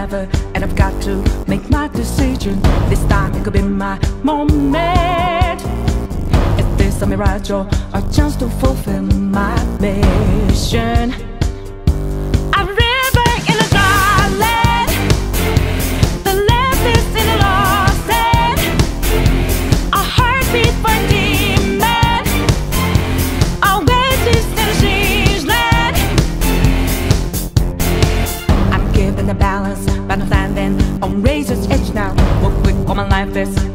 never, and I've got to make my decision. This time it could be my moment. Is this a mirage or a chance to fulfill my mission? A river in a dry land, the left is in a lost end, a heartbeat for a demon, a wedges in a strange land. I'm given the balance, but I'm standing on razor's edge now. What quick all my life is